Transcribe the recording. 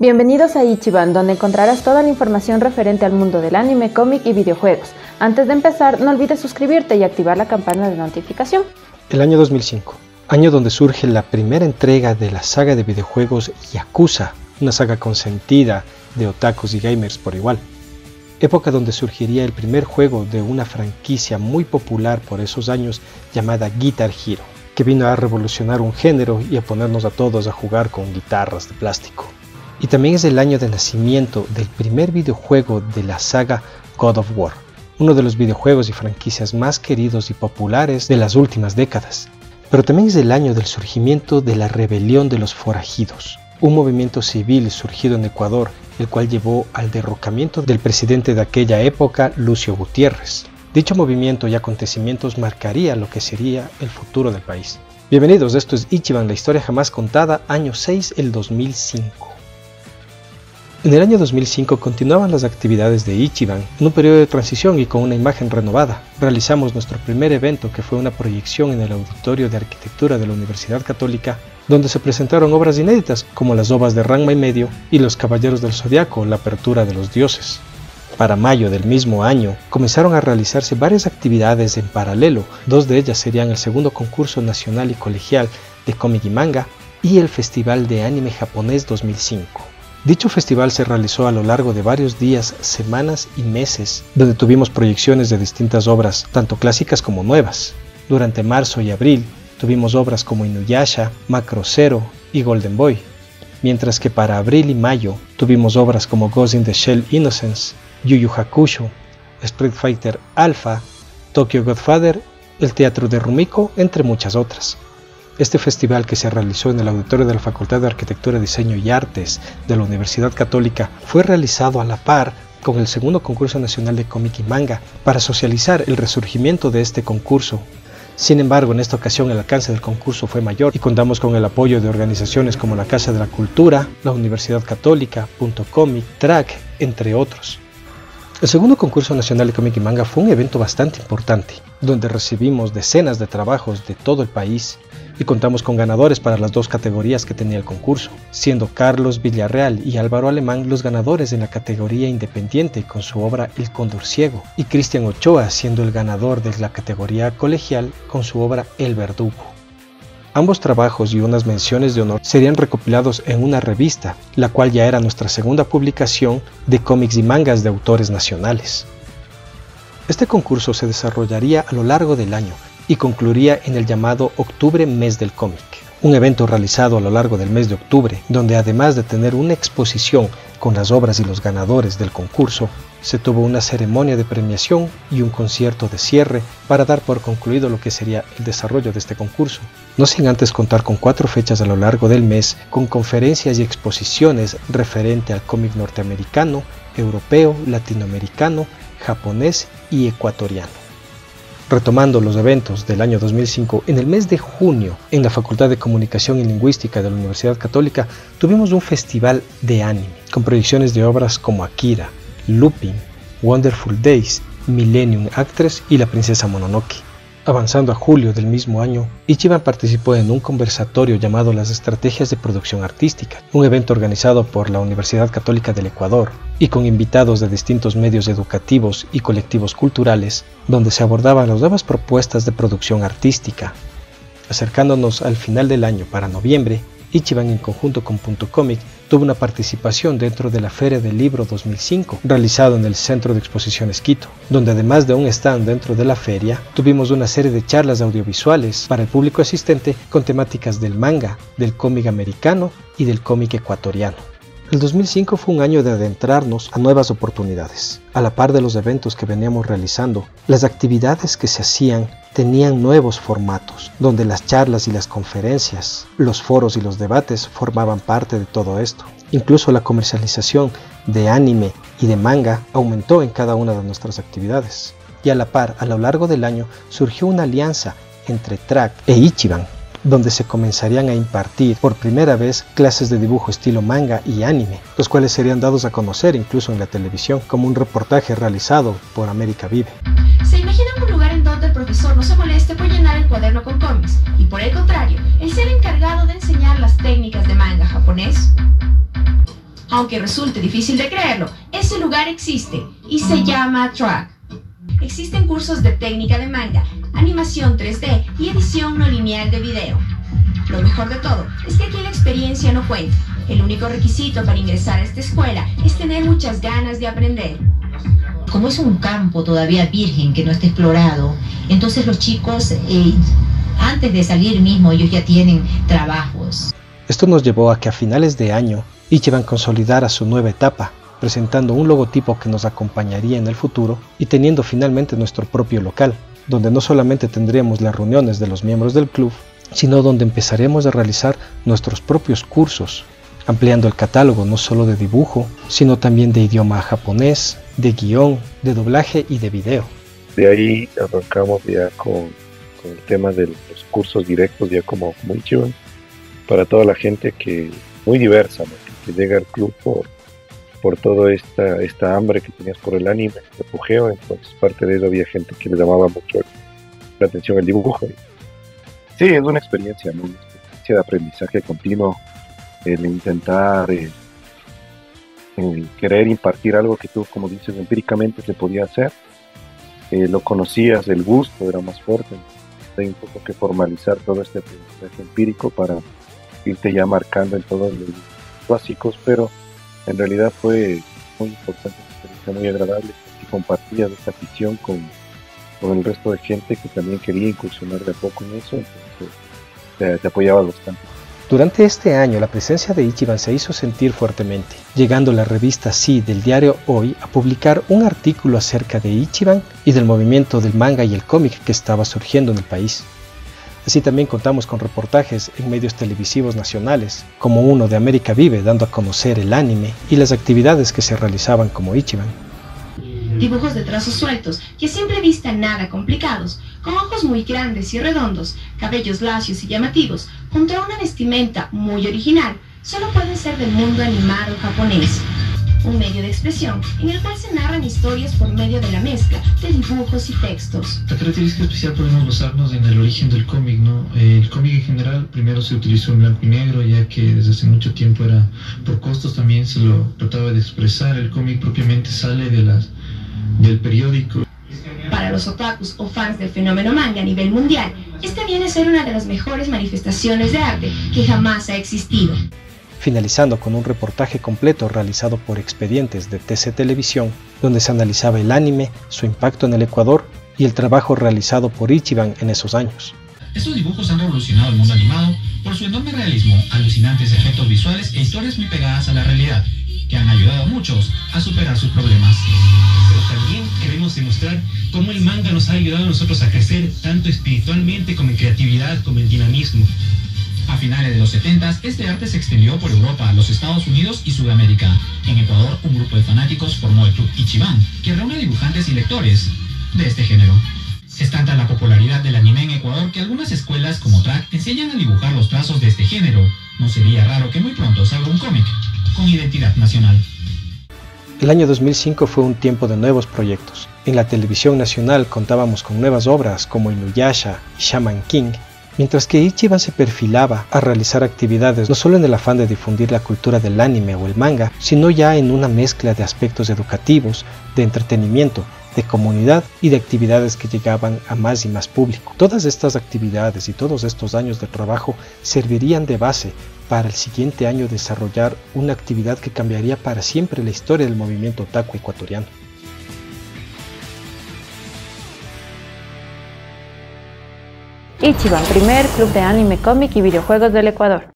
Bienvenidos a Ichiban, donde encontrarás toda la información referente al mundo del anime, cómic y videojuegos. Antes de empezar, no olvides suscribirte y activar la campana de notificación. El año 2005, año donde surge la primera entrega de la saga de videojuegos Yakuza, una saga consentida de otakus y gamers por igual. Época donde surgiría el primer juego de una franquicia muy popular por esos años llamada Guitar Hero, que vino a revolucionar un género y a ponernos a todos a jugar con guitarras de plástico. Y también es el año de nacimiento del primer videojuego de la saga God of War, uno de los videojuegos y franquicias más queridos y populares de las últimas décadas. Pero también es el año del surgimiento de la Rebelión de los Forajidos, un movimiento civil surgido en Ecuador, el cual llevó al derrocamiento del presidente de aquella época, Lucio Gutiérrez. Dicho movimiento y acontecimientos marcaría lo que sería el futuro del país. Bienvenidos, esto es Ichiban, la historia jamás contada, año 6, el 2005. En el año 2005 continuaban las actividades de Ichiban en un periodo de transición y con una imagen renovada. Realizamos nuestro primer evento, que fue una proyección en el Auditorio de Arquitectura de la Universidad Católica, donde se presentaron obras inéditas como las ovas de Ranma y medio y Los Caballeros del Zodiaco, la apertura de los dioses. Para mayo del mismo año comenzaron a realizarse varias actividades en paralelo. Dos de ellas serían el segundo concurso nacional y colegial de cómic y manga y el Festival de Anime Japonés 2005. Dicho festival se realizó a lo largo de varios días, semanas y meses, donde tuvimos proyecciones de distintas obras, tanto clásicas como nuevas. Durante marzo y abril tuvimos obras como Inuyasha, Macro Zero y Golden Boy, mientras que para abril y mayo tuvimos obras como Ghost in the Shell Innocence, Yu Yu Hakusho, Street Fighter Alpha, Tokyo Godfather, el Teatro de Rumiko, entre muchas otras. Este festival, que se realizó en el auditorio de la Facultad de Arquitectura, Diseño y Artes de la Universidad Católica, fue realizado a la par con el segundo concurso nacional de cómic y manga para socializar el resurgimiento de este concurso. Sin embargo, en esta ocasión el alcance del concurso fue mayor y contamos con el apoyo de organizaciones como la Casa de la Cultura, la Universidad Católica, Punto Comic, Track, entre otros. El segundo concurso nacional de cómic y manga fue un evento bastante importante, donde recibimos decenas de trabajos de todo el país y contamos con ganadores para las dos categorías que tenía el concurso, siendo Carlos Villarreal y Álvaro Alemán los ganadores en la categoría independiente con su obra El Cóndor Ciego, y Cristian Ochoa siendo el ganador de la categoría colegial con su obra El Verdugo. Ambos trabajos y unas menciones de honor serían recopilados en una revista, la cual ya era nuestra segunda publicación de cómics y mangas de autores nacionales. Este concurso se desarrollaría a lo largo del año y concluiría en el llamado Octubre Mes del Cómic, un evento realizado a lo largo del mes de octubre, donde además de tener una exposición con las obras y los ganadores del concurso, se tuvo una ceremonia de premiación y un concierto de cierre para dar por concluido lo que sería el desarrollo de este concurso, no sin antes contar con 4 fechas a lo largo del mes con conferencias y exposiciones referente al cómic norteamericano, europeo, latinoamericano, japonés y ecuatoriano. Retomando los eventos del año 2005, en el mes de junio, en la Facultad de Comunicación y Lingüística de la Universidad Católica, tuvimos un festival de anime, con proyecciones de obras como Akira, Lupin, Wonderful Days, Millennium Actress y La Princesa Mononoke. Avanzando a julio del mismo año, Ichiban participó en un conversatorio llamado Las Estrategias de Producción Artística, un evento organizado por la Universidad Católica del Ecuador y con invitados de distintos medios educativos y colectivos culturales, donde se abordaban las nuevas propuestas de producción artística. Acercándonos al final del año, para noviembre, Ichiban, en conjunto con Punto Comic, tuvo una participación dentro de la Feria del Libro 2005, realizado en el Centro de Exposiciones Quito, donde además de un stand dentro de la feria, tuvimos una serie de charlas audiovisuales para el público asistente con temáticas del manga, del cómic americano y del cómic ecuatoriano. El 2005 fue un año de adentrarnos a nuevas oportunidades. A la par de los eventos que veníamos realizando, las actividades que se hacían tenían nuevos formatos, donde las charlas y las conferencias, los foros y los debates formaban parte de todo esto. Incluso la comercialización de anime y de manga aumentó en cada una de nuestras actividades. Y a la par, a lo largo del año, surgió una alianza entre Track e Ichiban, donde se comenzarían a impartir por primera vez clases de dibujo estilo manga y anime, los cuales serían dados a conocer incluso en la televisión, como un reportaje realizado por América Vive. ¿Se imaginan un lugar en donde el profesor no se moleste por llenar el cuaderno con cómics y por el contrario, él sea el encargado de enseñar las técnicas de manga japonés? Aunque resulte difícil de creerlo, ese lugar existe y se llama Track. Existen cursos de técnica de manga, animación 3D y edición no lineal de video. Lo mejor de todo es que aquí la experiencia no cuenta. El único requisito para ingresar a esta escuela es tener muchas ganas de aprender. Como es un campo todavía virgen que no está explorado, entonces los chicos, antes de salir mismo, ellos ya tienen trabajos. Esto nos llevó a que a finales de año Ichiban consolidara su nueva etapa, presentando un logotipo que nos acompañaría en el futuro y teniendo finalmente nuestro propio local, donde no solamente tendremos las reuniones de los miembros del club, sino donde empezaremos a realizar nuestros propios cursos, ampliando el catálogo no solo de dibujo, sino también de idioma japonés, de guión, de doblaje y de video. De ahí arrancamos ya con el tema de los cursos directos ya como Ichiban, para toda la gente que muy diversa, ¿no? que llega al club por toda esta hambre que tenías por el anime, el apogeo. Entonces parte de eso había gente que le llamaba mucho la atención el dibujo. Sí, es una experiencia, ¿no? Una experiencia de aprendizaje continuo, el intentar el querer impartir algo que tú, como dices, empíricamente se podía hacer. Lo conocías, el gusto era más fuerte. Hay un poco que formalizar todo este aprendizaje empírico para irte ya marcando en todos los básicos, pero en realidad fue muy importante, una experiencia muy agradable, y compartías esta afición con el resto de gente que también quería incursionar de a poco en eso, entonces te apoyaba bastante. Durante este año la presencia de Ichiban se hizo sentir fuertemente, llegando la revista Sí del diario Hoy a publicar un artículo acerca de Ichiban y del movimiento del manga y el cómic que estaba surgiendo en el país. Así también contamos con reportajes en medios televisivos nacionales, como uno de América Vive dando a conocer el anime y las actividades que se realizaban como Ichiban. Dibujos de trazos sueltos y a simple vista nada complicados, con ojos muy grandes y redondos, cabellos lacios y llamativos, junto a una vestimenta muy original, solo pueden ser del mundo animado japonés. Un medio de expresión en el cual se narran historias por medio de la mezcla de dibujos y textos. La característica especial podemos basarnos en el origen del cómic, ¿no? El cómic en general primero se utilizó en blanco y negro, ya que desde hace mucho tiempo era por costos, también se lo trataba de expresar. El cómic propiamente sale del periódico. Para los otakus o fans del fenómeno manga a nivel mundial, esta viene a ser una de las mejores manifestaciones de arte que jamás ha existido. Finalizando con un reportaje completo realizado por Expedientes de TC Televisión, donde se analizaba el anime, su impacto en el Ecuador y el trabajo realizado por Ichiban en esos años. Estos dibujos han revolucionado el mundo animado por su enorme realismo, alucinantes efectos visuales e historias muy pegadas a la realidad, que han ayudado a muchos a superar sus problemas. Pero también queremos demostrar cómo el manga nos ha ayudado a nosotros a crecer tanto espiritualmente como en creatividad, como en dinamismo. A finales de los 70, este arte se extendió por Europa, los Estados Unidos y Sudamérica. En Ecuador, un grupo de fanáticos formó el Club Ichiban, que reúne dibujantes y lectores de este género. Es tanta la popularidad del anime en Ecuador que algunas escuelas como Track enseñan a dibujar los trazos de este género. No sería raro que muy pronto salga un cómic con identidad nacional. El año 2005 fue un tiempo de nuevos proyectos. En la televisión nacional contábamos con nuevas obras como Inuyasha y Shaman King, mientras que Ichiban se perfilaba a realizar actividades no solo en el afán de difundir la cultura del anime o el manga, sino ya en una mezcla de aspectos educativos, de entretenimiento, de comunidad y de actividades que llegaban a más y más público. Todas estas actividades y todos estos años de trabajo servirían de base para el siguiente año desarrollar una actividad que cambiaría para siempre la historia del movimiento otaku ecuatoriano. Ichiban, primer club de anime, cómic y videojuegos del Ecuador.